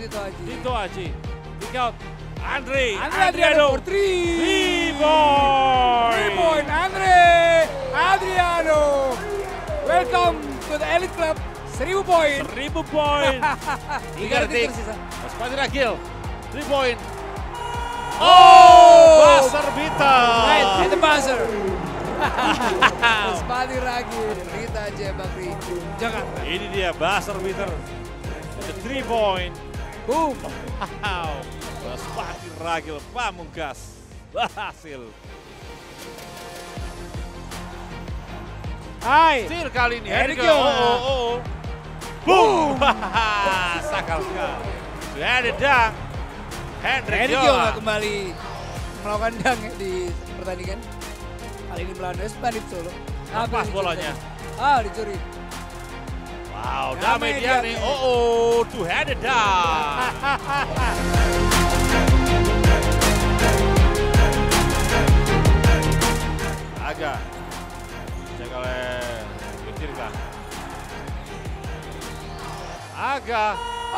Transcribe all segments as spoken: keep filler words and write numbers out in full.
Tito Aji. Tito Aji. Kick out. Andre. Andre Adriano for three. Three point. Three point. Andre Adriano. Welcome to the elite club. Seribu poin. Seribu poin. Tiga detik tersisa. Sepati Ragil. Three point. Oh, buzzer beater. Right at the buzzer. Sepati Ragil. Rita J. Bakri, Jakarta. Ini dia buzzer beater. The three point. Boom. Wow. Sepati Ragil Pamungkas berhasil. Hai. Steal kali ini. Here we Oh, go. oh, oh, oh. Boom. Sakal sekali. Sudah ada dang. Hendrik Hendrik Yola Yola kembali melakukan dang di pertandingan. Kali ini melawan West Bandit Solo. Lepas bolanya. Ah, dicuri. Wow, Damai damai dia nih. Oh, oh, two-handed dang. Agak. Cek oleh Witirka. Agak.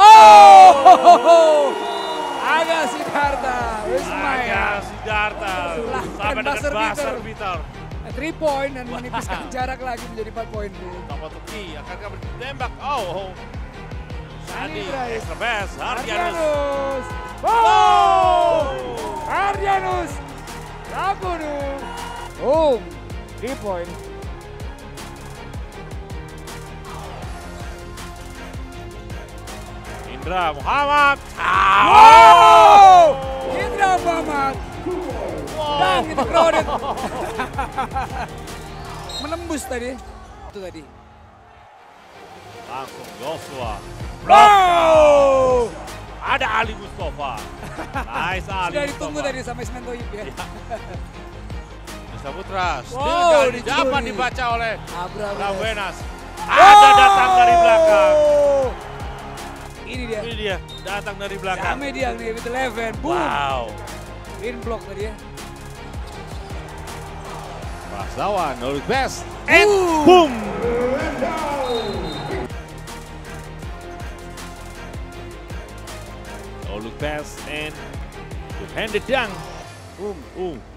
Oh! Aga Siddhartha, Wismaya. Agak Siddhartha. Sampai dengan buzzer buzzer beater. beater. three point dan menipiskan jarak lagi menjadi empat poin. Nomor Tuki akankah bertembak? Oh, Sandi, Bryce. extra best, Hardianus. Ardianus. Oh! Ardianus. Ragudu. Boom. three point. Indra Muhammad. Wow! Indra Muhammad. Wow. Dan itu crowded. Menembus tadi. Itu tadi. Langsung Joshua. Wow! Ada Ali Mustafa. Nice Ali Sudah ditunggu Mustafa. tadi sama Ismen Toyib ya. Bisa Putra. Still Wow, kali dicuri. dapat dibaca oleh Abra Rawenas. Ada datang dari belakang. Ini dia. Ini dia datang dari belakang. Damai dia nih with eleven. Boom. Wow. In block tadi ya. Prastawa, no look best. And boom. No look best and two-handed dunk. Boom. Boom.